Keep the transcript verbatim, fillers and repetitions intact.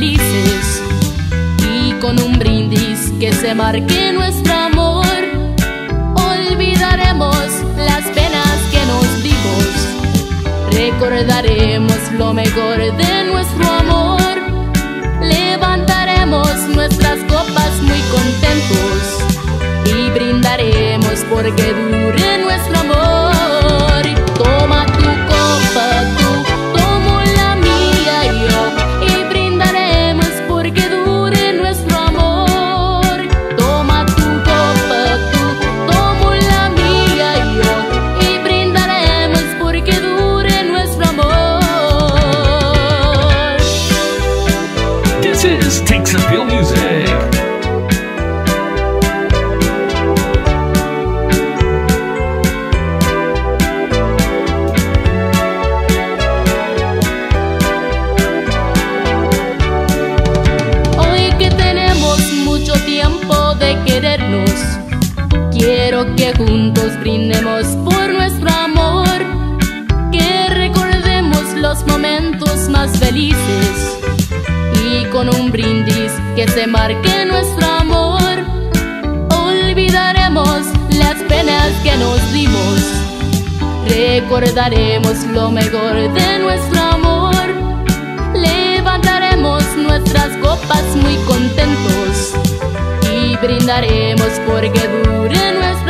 felices, y con un brindis que se marque nuestro amor, olvidaremos las penas que nos dimos, recordaremos lo mejor de nuestro amor, levantaremos nuestras copas muy contentos y brindaremos porque dure nuestro amor. Toma tu copa, tú, tomo la mía y yo, y brindaremos porque dure nuestro amor. Toma tu copa, tú, tomo la mía y yo, y brindaremos porque dure nuestro amor. This is Texaville Music. Quiero que juntos brindemos por nuestro amor, que recordemos los momentos más felices, y con un brindis que se marque nuestro amor, olvidaremos las penas que nos dimos, recordaremos lo mejor de nuestro amor, levantaremos nuestras copas muy contentos y brindaremos porque dure nuestro